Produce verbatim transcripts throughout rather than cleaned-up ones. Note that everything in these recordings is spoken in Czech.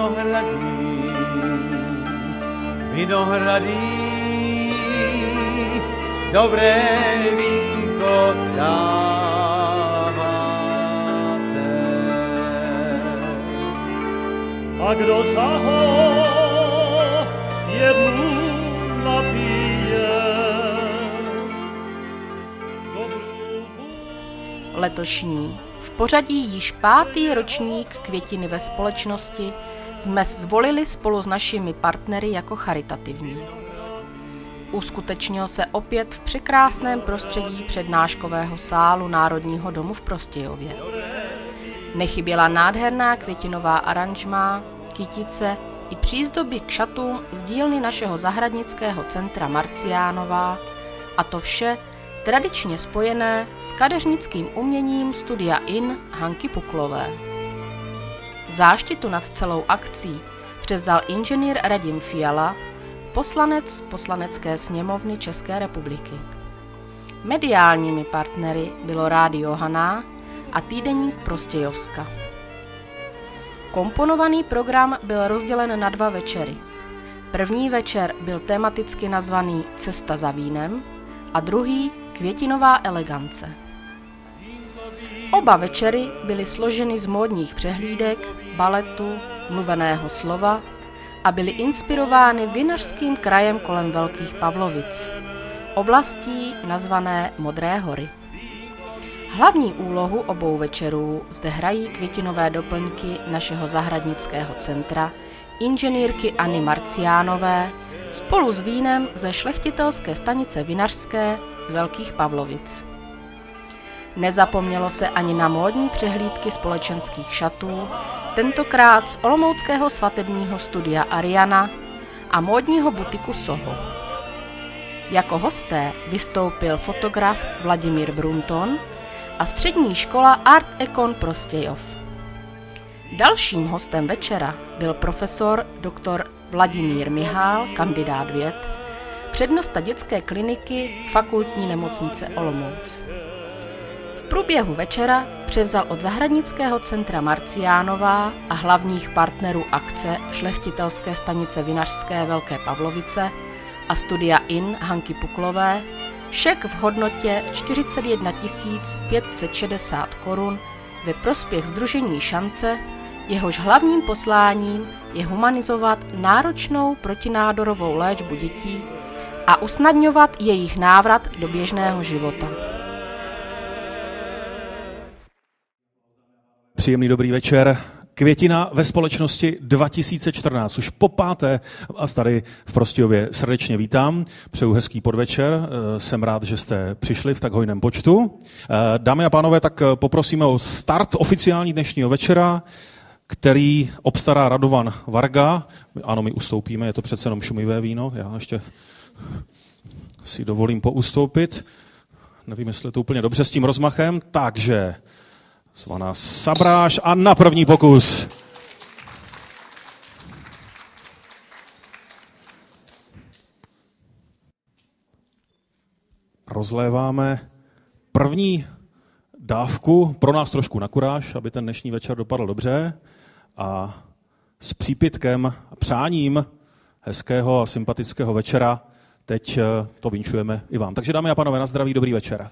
vinohrady, vinohrady, dobré vínko dáváte. A kdo za ho jednu napije, letošní, v pořadí již pátý ročník Květiny ve společnosti jsme zvolili spolu s našimi partnery jako charitativní. Uskutečnil se opět v překrásném prostředí přednáškového sálu Národního domu v Prostějově. Nechyběla nádherná květinová aranžmá, kytice i přízdoby k šatům z dílny našeho zahradnického centra Marciánová, a to vše tradičně spojené s kadeřnickým uměním Studia In Hanky Puklové. Záštitu nad celou akcí převzal inženýr Radim Fiala, poslanec Poslanecké sněmovny České republiky. Mediálními partnery bylo Rádio Haná a týdeník Prostějovska. Komponovaný program byl rozdělen na dva večery. První večer byl tematicky nazvaný Cesta za vínem a druhý Květinová elegance. Oba večery byly složeny z módních přehlídek, baletu, mluveného slova a byly inspirovány vinařským krajem kolem Velkých Pavlovic, oblastí nazvané Modré hory. Hlavní úlohu obou večerů zde hrají květinové doplňky našeho zahradnického centra, inženýrky Anny Marciánové, spolu s vínem ze šlechtitelské stanice vinařské z Velkých Pavlovic. Nezapomnělo se ani na módní přehlídky společenských šatů, tentokrát z olomouckého svatebního studia Ariana a módního butiku Soho. Jako hosté vystoupil fotograf Vladimír Brunton a střední škola Art Econ Prostějov. Dalším hostem večera byl profesor doktor Vladimír Mihál, kandidát věd, přednosta dětské kliniky Fakultní nemocnice Olomouc. V průběhu večera převzal od zahradnického centra Marciánová a hlavních partnerů akce šlechtitelské stanice vinařské Velké Pavlovice a Studia In Hanky Puklové šek v hodnotě čtyřicet jedna tisíc pět set šedesát korun ve prospěch sdružení Šance, jehož hlavním posláním je humanizovat náročnou protinádorovou léčbu dětí a usnadňovat jejich návrat do běžného života. Příjemný dobrý večer. Květina ve společnosti dva tisíce čtrnáct. Už po páté vás tady v Prostějově srdečně vítám. Přeju hezký podvečer. Jsem rád, že jste přišli v tak hojném počtu. Dámy a pánové, tak poprosíme o start oficiální dnešního večera, který obstará Radovan Varga. Ano, my ustoupíme, je to přece jenom šumivé víno. Já ještě si dovolím poustoupit. Nevím, jestli je to úplně dobře s tím rozmachem. Takže zvaná Sabráš a na první pokus. Rozléváme první dávku, pro nás trošku na kuráž, aby ten dnešní večer dopadl dobře, a s přípitkem a přáním hezkého a sympatického večera teď to vinčujeme i vám. Takže dámy a pánové, na zdraví, dobrý večer.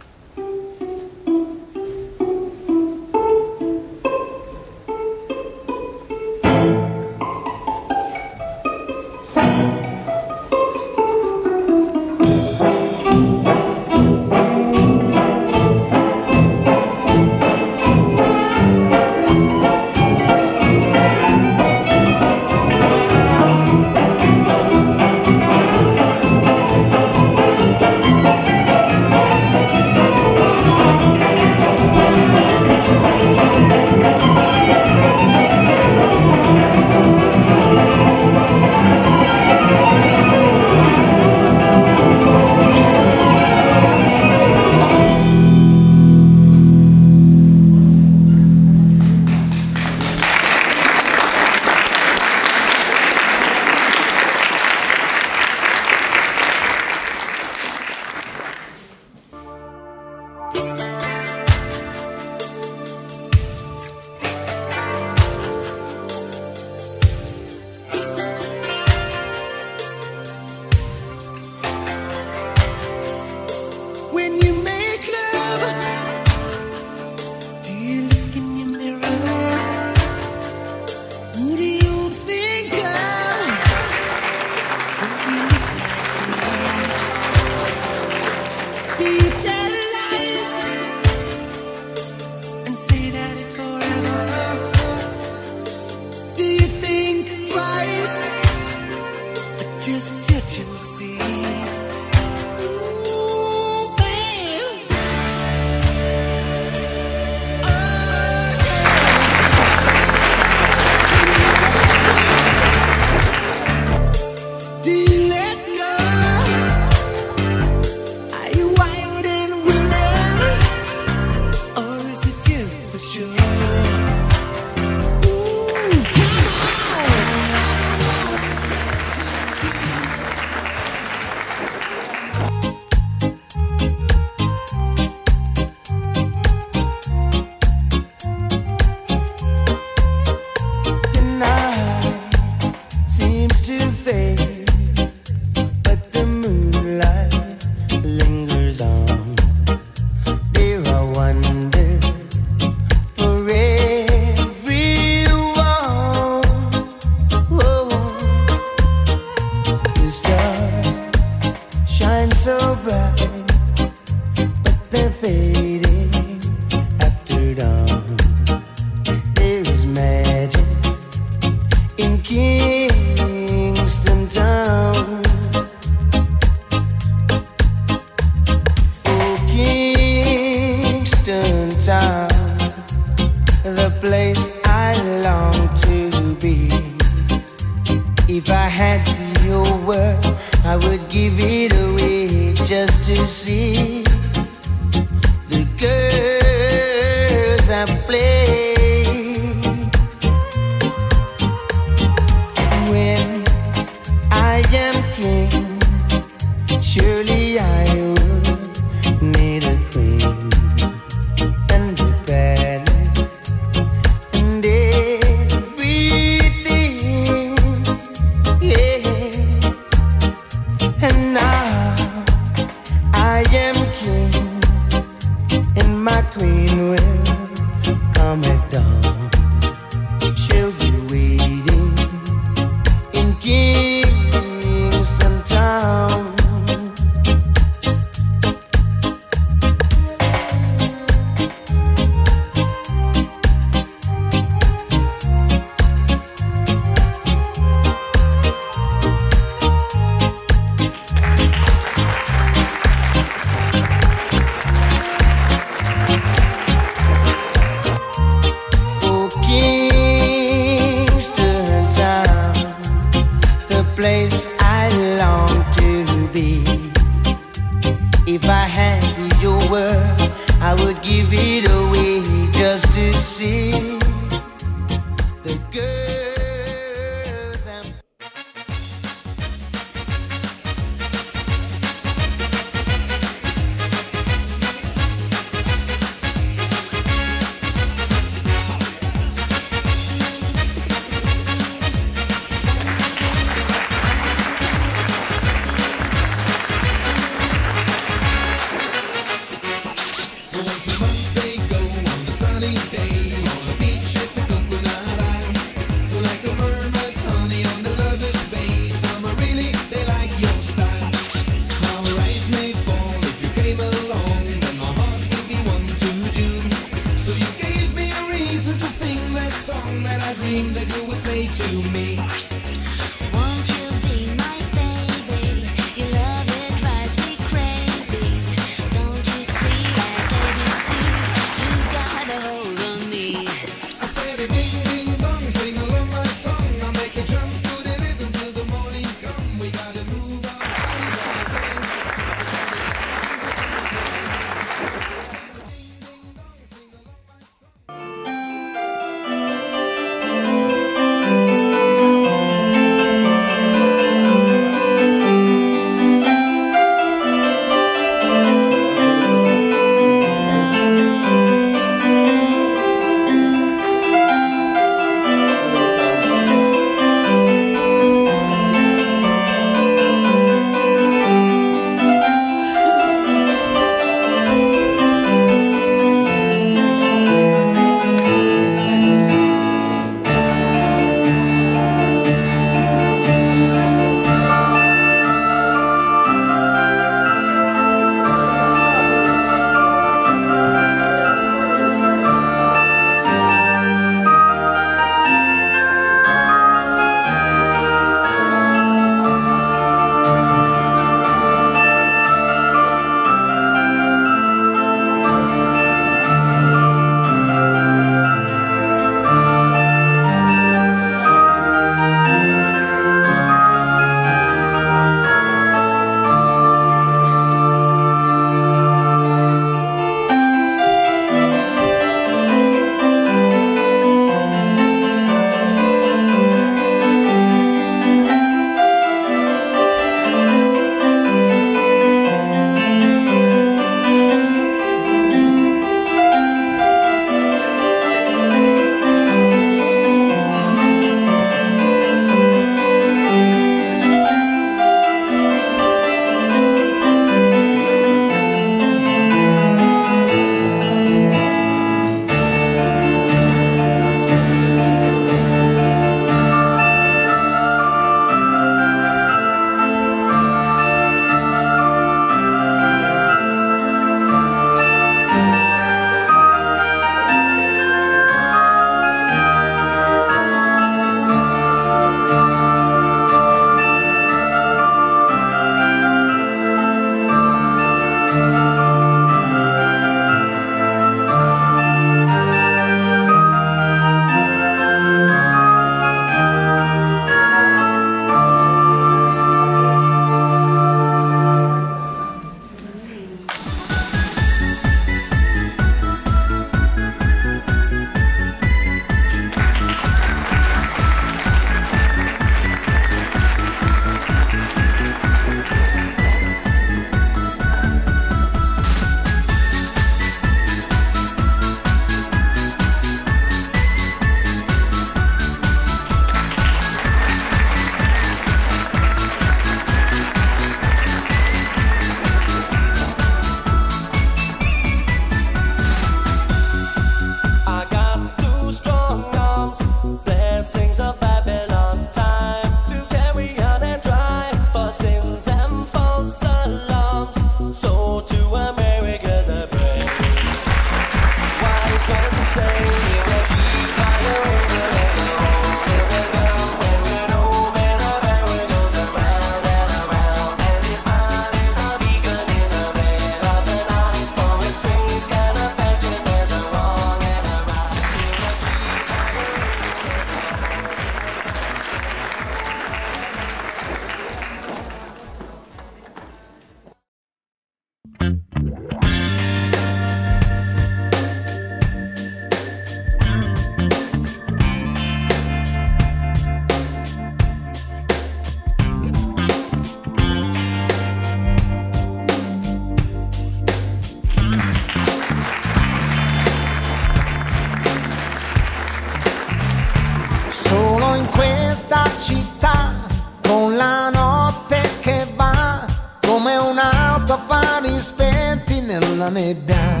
questa città, con la notte che va come un'auto a fari spenti nella nebbia.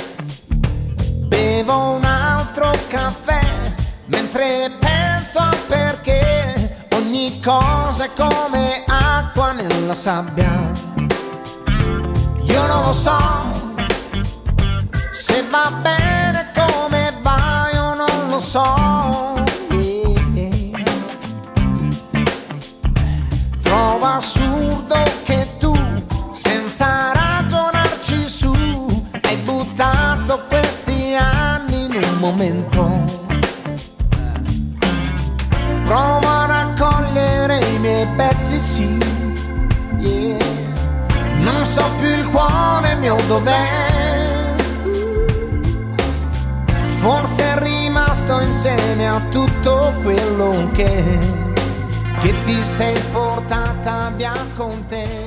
Bevo un altro caffè mentre penso al perché ogni cosa è come acqua nella sabbia. Io non lo so se va bene come va, io non lo so. Trovo assurdo che tu, senza ragionarci su, hai buttato questi anni in un momento. Provo a raccogliere i miei pezzi, sì, yeah. Non so più il cuore mio dov'è. Forse è rimasto insieme a tutto quello che che ti sei portata via con te.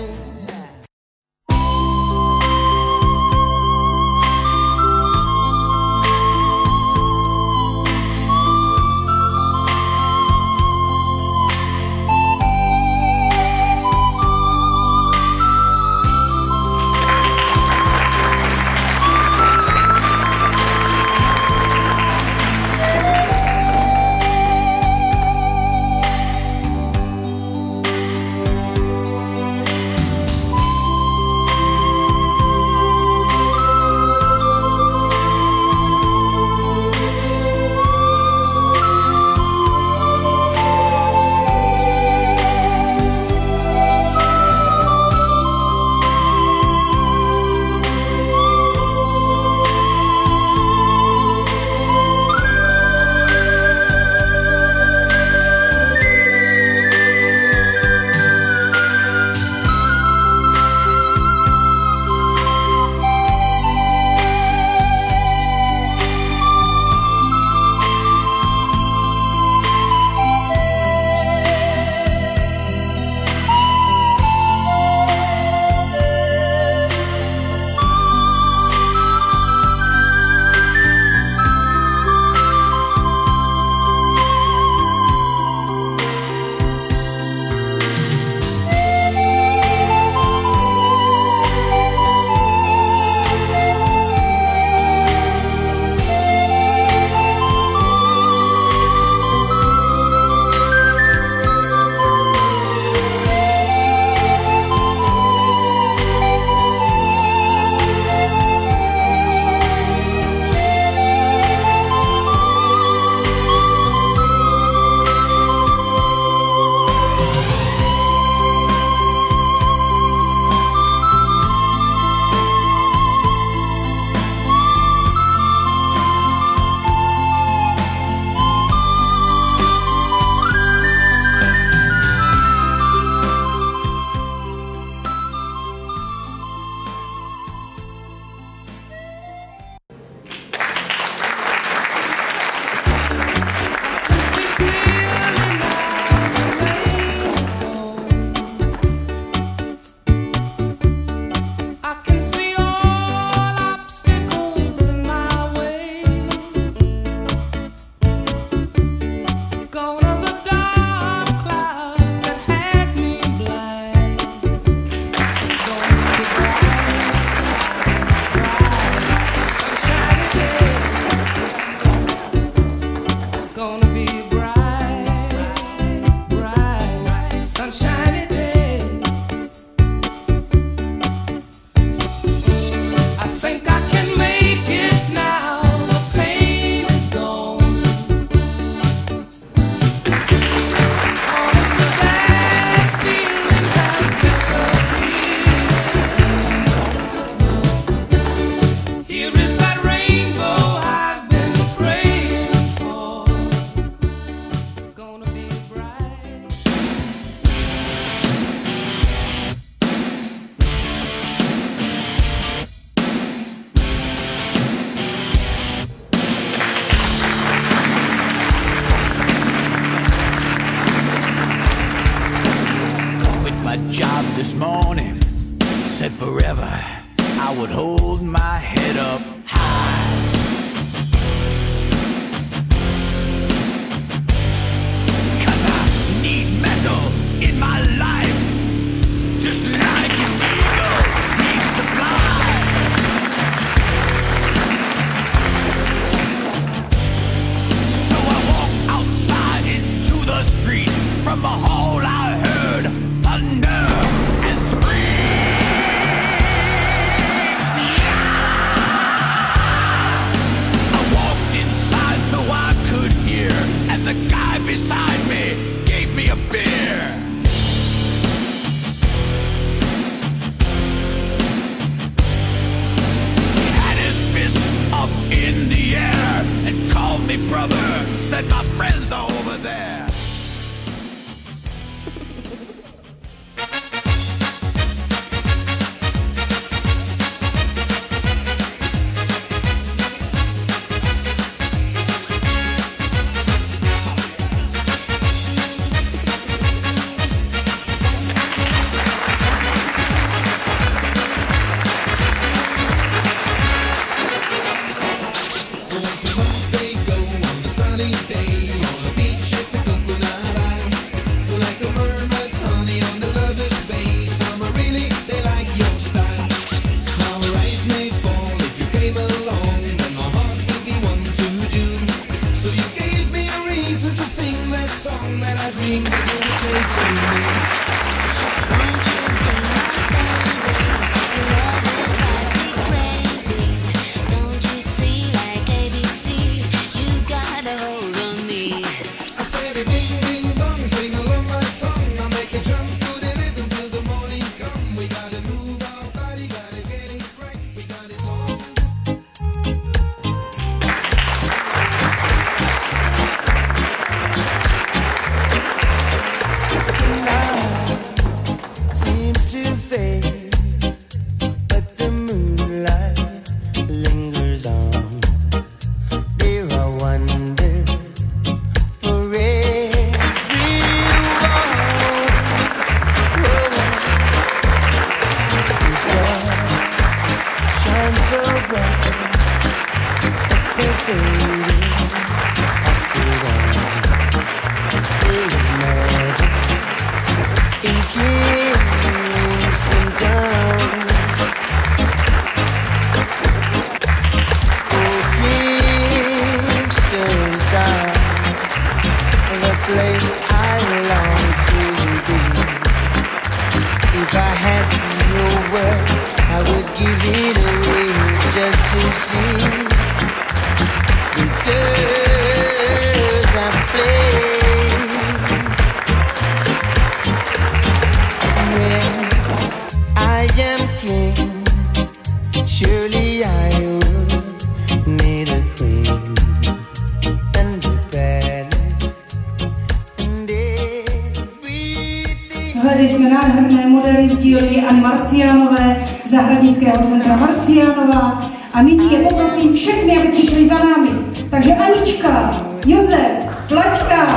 job this morning, said forever I would hold my head up high. Cause I my friends are over there. Hledali jsme nádherné modely z dílny Anny Marciánové, Zahradnického centra Marciánova a nyní je poprosím všechny, aby přišli za námi. Takže Anička, Josef, Vlaďka,